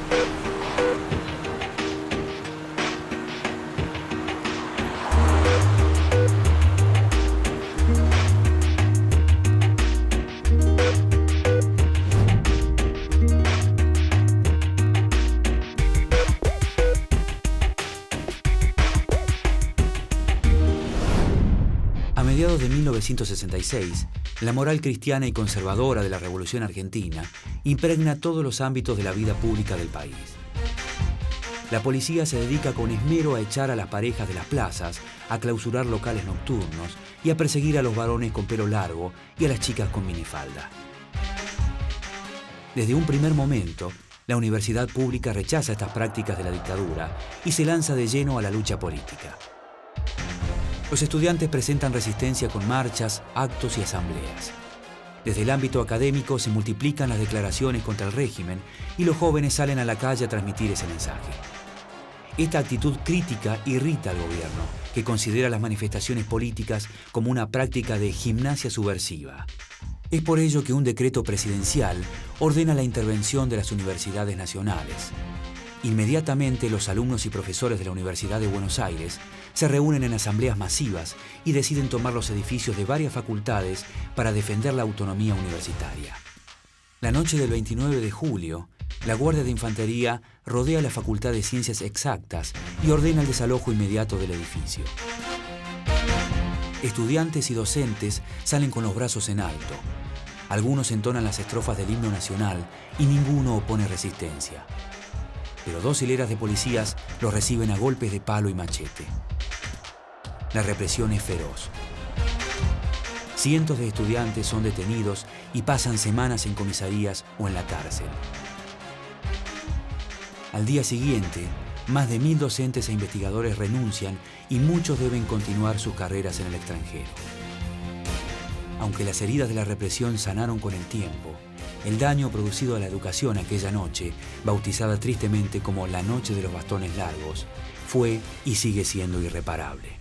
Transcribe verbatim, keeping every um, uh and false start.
A mediados de mil novecientos sesenta y seis, la moral cristiana y conservadora de la Revolución Argentina impregna todos los ámbitos de la vida pública del país. La policía se dedica con esmero a echar a las parejas de las plazas, a clausurar locales nocturnos y a perseguir a los varones con pelo largo y a las chicas con minifalda. Desde un primer momento, la universidad pública rechaza estas prácticas de la dictadura y se lanza de lleno a la lucha política. Los estudiantes presentan resistencia con marchas, actos y asambleas. Desde el ámbito académico se multiplican las declaraciones contra el régimen y los jóvenes salen a la calle a transmitir ese mensaje. Esta actitud crítica irrita al gobierno, que considera las manifestaciones políticas como una práctica de gimnasia subversiva. Es por ello que un decreto presidencial ordena la intervención de las universidades nacionales. Inmediatamente los alumnos y profesores de la Universidad de Buenos Aires se reúnen en asambleas masivas y deciden tomar los edificios de varias facultades para defender la autonomía universitaria. La noche del veintinueve de julio, la Guardia de Infantería rodea la Facultad de Ciencias Exactas y ordena el desalojo inmediato del edificio. Estudiantes y docentes salen con los brazos en alto. Algunos entonan las estrofas del himno nacional y ninguno opone resistencia. Pero dos hileras de policías los reciben a golpes de palo y machete. La represión es feroz. Cientos de estudiantes son detenidos y pasan semanas en comisarías o en la cárcel. Al día siguiente, más de mil docentes e investigadores renuncian y muchos deben continuar sus carreras en el extranjero. Aunque las heridas de la represión sanaron con el tiempo, el daño producido a la educación aquella noche, bautizada tristemente como la Noche de los Bastones Largos, fue y sigue siendo irreparable.